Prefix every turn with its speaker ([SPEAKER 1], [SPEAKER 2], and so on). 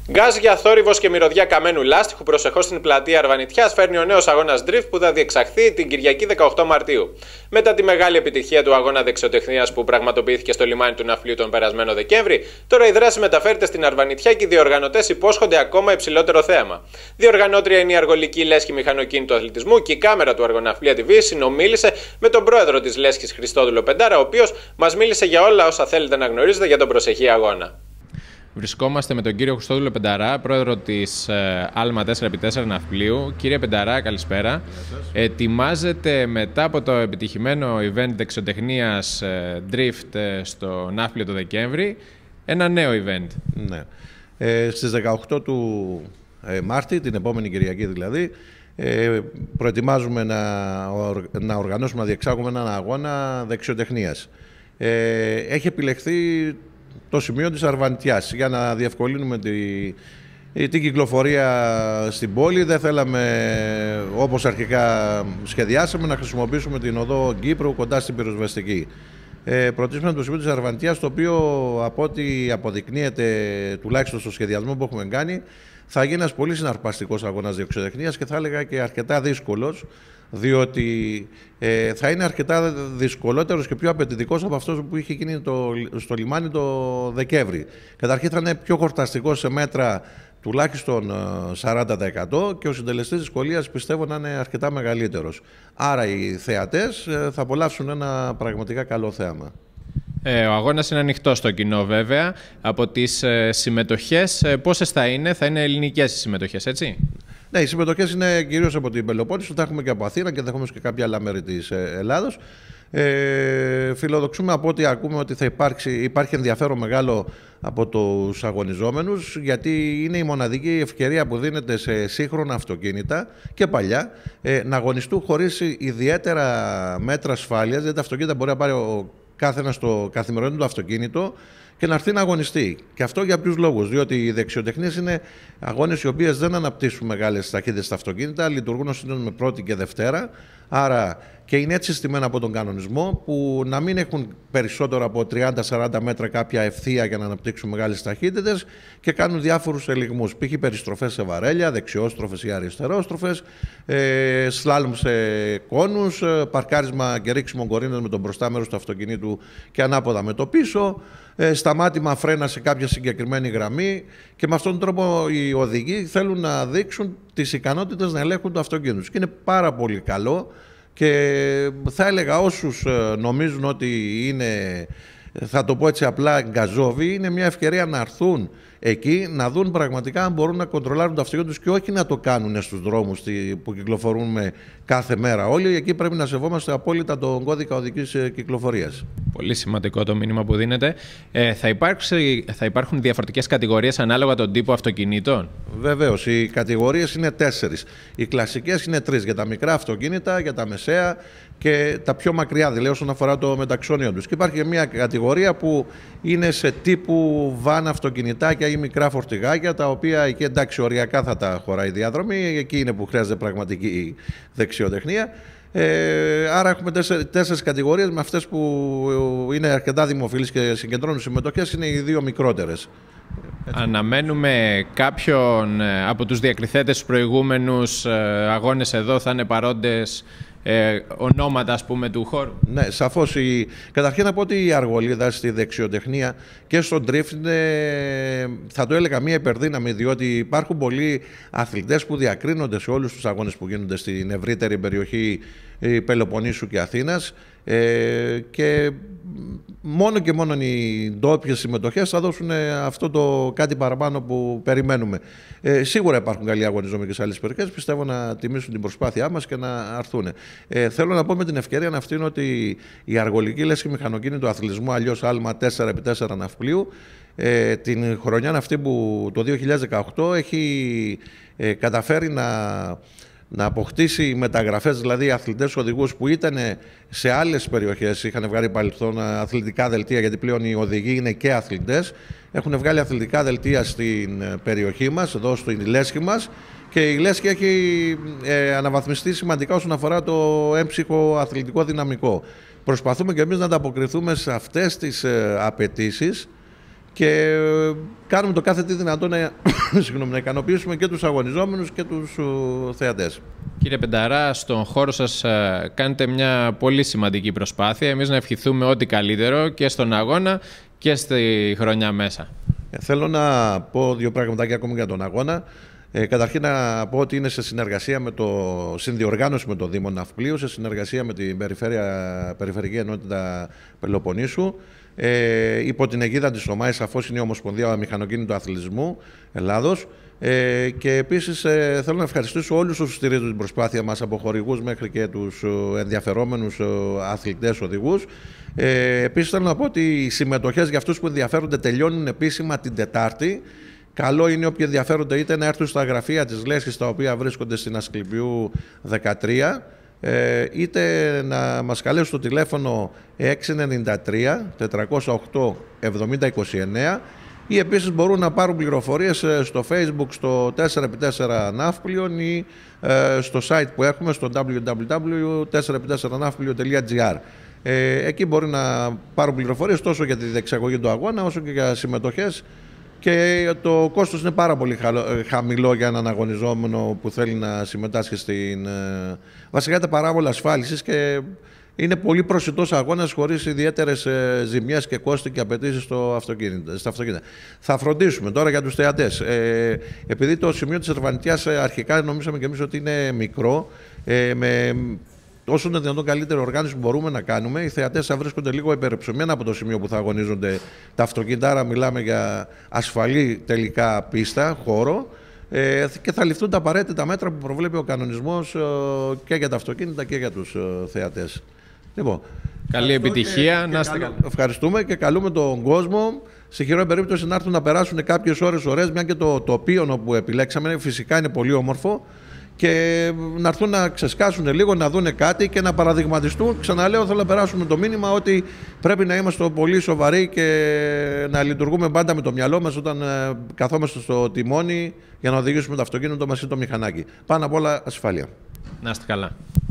[SPEAKER 1] Γκάζια, θόρυβος και μυρωδιά καμένου λάστιχου προσεχώς στην πλατεία Αρβανιτιάς φέρνει ο νέος αγώνας Drift που θα διεξαχθεί την Κυριακή 18 Μαρτίου. Μετά τη μεγάλη επιτυχία του αγώνα δεξιοτεχνίας που πραγματοποιήθηκε στο λιμάνι του Ναυπλίου τον περασμένο Δεκέμβρη, τώρα η δράση μεταφέρεται στην Αρβανιτιά και οι διοργανωτές υπόσχονται ακόμα υψηλότερο θέαμα. Διοργανώτρια είναι η Αργολική Λέσχη Μηχανοκίνητου Αθλητισμού και η κάμερα του Αργοναυπλία TV συνομίλησε με τον πρόεδρο της Λέσχης Χριστόδουλο Πεντάρα, ο οποίος μας μίλησε για όλα όσα θέλετε να γνωρίζετε για τον προσεχή αγώνα.
[SPEAKER 2] Βρισκόμαστε με τον κύριο Χριστόδουλο Πενταρά, πρόεδρο της Άλμα 4x4 Ναυπλίου. Κύριε Πενταρά, καλησπέρα. Ετοιμάζεται μετά από το επιτυχημένο event δεξιοτεχνίας Drift στο Ναύπλιο το Δεκέμβρη ένα νέο event.
[SPEAKER 3] Ναι. Στις 18 του Μάρτη, την επόμενη Κυριακή δηλαδή, προετοιμάζουμε να οργανώσουμε, να διεξάγουμε έναν αγώνα δεξιοτεχνίας. Έχει επιλεχθεί το σημείο της Αρβανιτιάς για να διευκολύνουμε την κυκλοφορία στην πόλη. Δεν θέλαμε, όπως αρχικά σχεδιάσαμε, να χρησιμοποιήσουμε την οδό Κύπρου κοντά στην πυροσβεστική. Προτιμήσαμε το σημείο της Αρβανιτιάς, το οποίο από ό,τι αποδεικνύεται τουλάχιστον στο σχεδιασμό που έχουμε κάνει, θα γίνει ένας πολύ συναρπαστικός αγώνας δεξιοτεχνίας και θα έλεγα και αρκετά δύσκολος, διότι θα είναι αρκετά δυσκολότερος και πιο απαιτητικός από αυτός που είχε γίνει στο λιμάνι το Δεκέμβρη. Καταρχήν θα είναι πιο χορταστικός σε μέτρα τουλάχιστον 40% και ο συντελεστής δυσκολίας πιστεύω να είναι αρκετά μεγαλύτερος. Άρα οι θεατές θα απολαύσουν ένα πραγματικά καλό θέαμα.
[SPEAKER 2] Ο αγώνας είναι ανοιχτός στο κοινό βέβαια. Από τις συμμετοχές πόσες θα είναι ελληνικές οι συμμετοχές, έτσι?
[SPEAKER 3] Ναι, οι συμμετοχές είναι κυρίως από την Πελοπόννησο, θα έχουμε και από Αθήνα και ενδεχομένως και κάποια άλλα μέρη της Ελλάδος. Φιλοδοξούμε από ό,τι ακούμε ότι θα υπάρχει ενδιαφέρον μεγάλο από τους αγωνιζόμενους, γιατί είναι η μοναδική ευκαιρία που δίνεται σε σύγχρονα αυτοκίνητα και παλιά να αγωνιστούν χωρίς ιδιαίτερα μέτρα ασφάλειας. Δηλαδή τα αυτοκίνητα μπορεί να πάρει ο κάθενας στο καθημερινό του αυτοκίνητο και να έρθει να αγωνιστεί. Και αυτό για ποιους λόγους? Διότι οι δεξιοτεχνίες είναι αγώνες οι οποίες δεν αναπτύσσουν μεγάλες ταχύτητες στα αυτοκίνητα, λειτουργούν ως με πρώτη και Δευτέρα. Άρα και είναι έτσι στημένα από τον κανονισμό, που να μην έχουν περισσότερο από 30-40 μέτρα κάποια ευθεία για να αναπτύξουν μεγάλες ταχύτητες και κάνουν διάφορους ελιγμούς. Π.χ. περιστροφές σε βαρέλια, δεξιόστροφες ή αριστερόστροφες, σλάλμ σε κόνους, παρκάρισμα και ρίξιμο κορίνας με το μπροστά μέρος του αυτοκινήτου και ανάποδα με το πίσω, σταμάτημα φρένα σε κάποια συγκεκριμένη γραμμή, και με αυτόν τον τρόπο οι οδηγοί θέλουν να δείξουν τις ικανότητες να ελέγχουν το αυτοκίνητο. Και είναι πάρα πολύ καλό, και θα έλεγα όσους νομίζουν ότι είναι, θα το πω έτσι απλά, γκαζόβοι, είναι μια ευκαιρία να έρθουν εκεί, να δουν πραγματικά αν μπορούν να κοντρολάρουν το αυτοκίνητο τους και όχι να το κάνουν στους δρόμους που κυκλοφορούμε κάθε μέρα όλοι. Εκεί πρέπει να σεβόμαστε απόλυτα τον κώδικα οδικής κυκλοφορίας. Πολύ
[SPEAKER 2] σημαντικό το μήνυμα που δίνετε. Θα υπάρχουν διαφορετικές κατηγορίες ανάλογα τον τύπο αυτοκινήτων?
[SPEAKER 3] Βεβαίως, οι κατηγορίες είναι 4. Οι κλασικές είναι 3, για τα μικρά αυτοκίνητα, για τα μεσαία και τα πιο μακριά, δηλαδή όσον αφορά το μεταξώνιο τους. Και υπάρχει και μια κατηγορία που είναι σε τύπου βαν αυτοκινητάκια ή μικρά φορτηγάκια, τα οποία εκεί εντάξει οριακά θα τα χωράει η διαδρομή, εκεί είναι που χρειάζεται πραγματική δεξιοτεχνία. Άρα έχουμε 4 κατηγορίες, με αυτές που είναι αρκετά δημοφιλείς και συγκεντρώνουν συμμετοχές είναι οι 2 μικρότερες.
[SPEAKER 2] Αναμένουμε κάποιον από τους διακριθέτες στους προηγούμενους αγώνες εδώ, θα είναι παρόντες ονόματα, ας πούμε, του χώρου?
[SPEAKER 3] Ναι, σαφώς. Καταρχήν να πω ότι η αργολίδα στη δεξιοτεχνία και στο drift είναι, θα το έλεγα, μια υπερδύναμη, διότι υπάρχουν πολλοί αθλητές που διακρίνονται σε όλους τους αγώνες που γίνονται στην ευρύτερη περιοχή Πελοποννήσου και Αθήνας, και μόνο και μόνο οι ντόπιες συμμετοχές θα δώσουν αυτό το κάτι παραπάνω που περιμένουμε. Σίγουρα υπάρχουν καλοί αγωνιζόμενοι και σε άλλες περιοχές, πιστεύω να τιμήσουν την προσπάθειά μας και να έρθουν. Θέλω να πω με την ευκαιρία αυτήν ότι η Αργολική Λέσχη Μηχανοκίνητου Αθλητισμού, αλλιώς Άλμα 4x4 Ναυπλίου, την χρονιά αυτή που το 2018 έχει καταφέρει να αποκτήσει μεταγραφές, δηλαδή αθλητές οδηγούς που ήταν σε άλλες περιοχές, είχαν βγάλει παρελθόν αθλητικά δελτία, γιατί πλέον οι οδηγοί είναι και αθλητές, έχουν βγάλει αθλητικά δελτία στην περιοχή μας, εδώ στην Λέσχη μας, και η Λέσχη έχει αναβαθμιστεί σημαντικά όσον αφορά το έμψυχο αθλητικό δυναμικό. Προσπαθούμε και εμείς να ανταποκριθούμε σε αυτές τις απαιτήσεις και κάνουμε το κάθε τι δυνατό να ικανοποιήσουμε και τους αγωνιζόμενους και τους θεατές.
[SPEAKER 2] Κύριε Πενταρά, στον χώρο σας κάνετε μια πολύ σημαντική προσπάθεια. Εμείς να ευχηθούμε ό,τι καλύτερο και στον αγώνα και στη χρονιά μέσα.
[SPEAKER 3] Θέλω να πω δύο πραγματάκια ακόμη για τον αγώνα. Καταρχήν να πω ότι είναι σε συνεργασία συνδιοργάνωση με το Δήμο Ναυπλίου, σε συνεργασία με την Περιφερειακή Ενότητα Πελοποννήσου. Υπό την αιγίδα της ΟΜΑΕ, σαφώς είναι η Ομοσπονδία Μηχανοκίνητου Αθλητισμού Ελλάδος. Και επίσης θέλω να ευχαριστήσω όλους όσους στηρίζουν την προσπάθεια μας, από χορηγούς μέχρι και τους ενδιαφερόμενους αθλητές οδηγούς. Επίσης θέλω να πω ότι οι συμμετοχές για αυτούς που ενδιαφέρονται τελειώνουν επίσημα την Τετάρτη. Καλό είναι όποιοι ενδιαφέρονται είτε να έρθουν στα γραφεία της Λέσχης, τα οποία βρίσκονται στην Ασκληπιού 13, είτε να μας καλέσουν στο τηλέφωνο 693 408 7029, ή επίσης μπορούν να πάρουν πληροφορίες στο Facebook, στο 4x4 Ναύπλιον, ή στο site που έχουμε, στο www.4x4navplio.gr. Εκεί μπορεί να πάρουν πληροφορίες τόσο για τη διεξαγωγή του αγώνα όσο και για συμμετοχές, και το κόστος είναι πάρα πολύ χαμηλό για έναν αγωνιζόμενο που θέλει να συμμετάσχει στην... Βασικά τα παράβολα ασφάλισης, και είναι πολύ προσιτός αγώνας χωρίς ιδιαίτερες ζημιές και κόστη και απαιτήσεις στα αυτοκίνητα. Θα φροντίσουμε τώρα για τους θεατές. Επειδή το σημείο της Αρβανιτιάς αρχικά νομίζαμε και εμείς ότι είναι μικρό, με όσο είναι δυνατόν καλύτερη οργάνωση που μπορούμε να κάνουμε, οι θεατές θα βρίσκονται λίγο υπερυψωμένα από το σημείο που θα αγωνίζονται τα αυτοκίνητα. Άρα μιλάμε για ασφαλή τελικά πίστα, χώρο, και θα ληφθούν τα απαραίτητα μέτρα που προβλέπει ο κανονισμός και για τα αυτοκίνητα και για τους θεατές. Λοιπόν,
[SPEAKER 2] καλή επιτυχία.
[SPEAKER 3] Ευχαριστούμε και καλούμε τον κόσμο σε χειρότερη περίπτωση να έρθουν να περάσουν κάποιες ώρες ωραίες, μια και το τοπίο που επιλέξαμε φυσικά είναι πολύ όμορφο, και να έρθουν να ξεσκάσουν λίγο, να δούνε κάτι και να παραδειγματιστούν. Ξαναλέω, θέλω να περάσουμε το μήνυμα ότι πρέπει να είμαστε πολύ σοβαροί και να λειτουργούμε πάντα με το μυαλό μας όταν καθόμαστε στο τιμόνι για να οδηγήσουμε το αυτοκίνητο μας ή το μηχανάκι. Πάνω απ' όλα ασφάλεια.
[SPEAKER 2] Να είστε καλά.